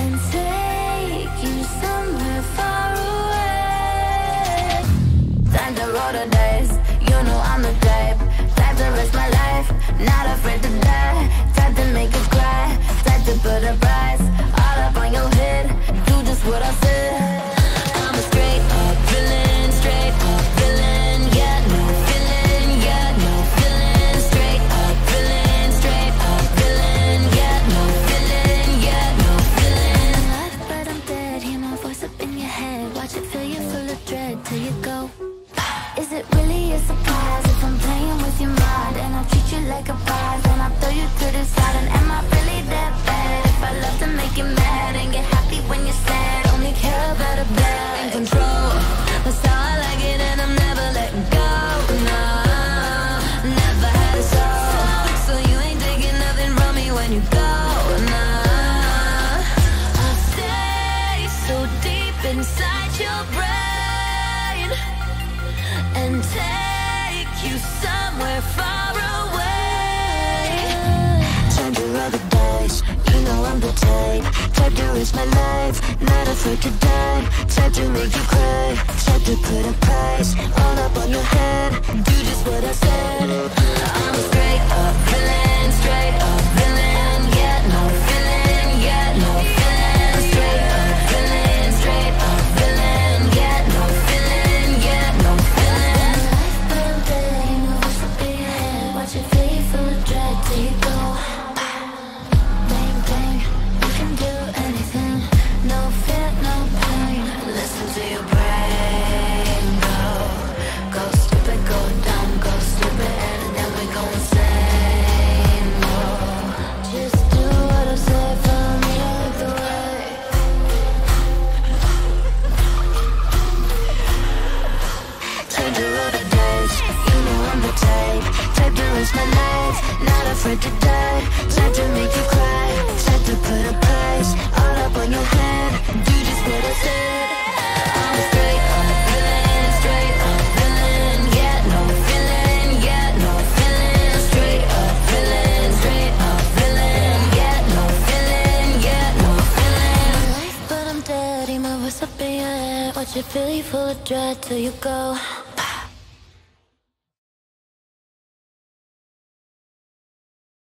and take you somewhere far away. Time to roll the dice, you know I'm the type to risk my life, not afraid to die. Time to make you cry, time to put a price all up on your head. Do just what I said. I'm a straight up villain, straight up villain. Yeah, no feeling, yeah, no feeling. Straight up villain, straight up villain. Yeah, no feeling, yeah, no feeling. Alive, but I'm dead. Hear my voice up in your head. Watch it fill you full of dread till you go. Is it really a surprise if I'm playing with your mind and I treat you like a prize and I throw you to the side? And am I really that bad if I love to make you mad and get happy when you're sad? Only care about a bad in control. That's how I like it and I'm never letting go. No, never had a soul, so you ain't taking nothing from me when you go. No, I stay so deep inside your brain and take you somewhere far away. Time to roll the dice, you know I'm the type to risk my life, not afraid to die. Time to make you cry, time to put a price all up on your head. Do just what I said. I'm a straight up villain, straight up villain. Yeah, no feeling, yeah, no feeling. Straight up villain, straight up villain. Yeah, no feeling, yeah, no feeling. But I'm dead, you know what's up in your head. Watch it fade full of dread till you go. Bang, bang, you can do anything. No fear, no pain. Listen to your brain go. Go stupid, go dumb, go stupid, and then we go insane. Whoa. Just do what I say, follow me, I like the way. Time to roll the dice, you know I'm the type to risk my life, not afraid to die. Time to make you cry, time to put a price all up on your head. Do just what I said. I'm a straight up villain, straight up villain. Yeah, no feeling, yeah, no feeling. Straight up villain, straight up villain. Yeah, no feeling, yeah, no feeling. Life, but I'm dead, my voice up in your head. Watch it fill you full of dread till you go.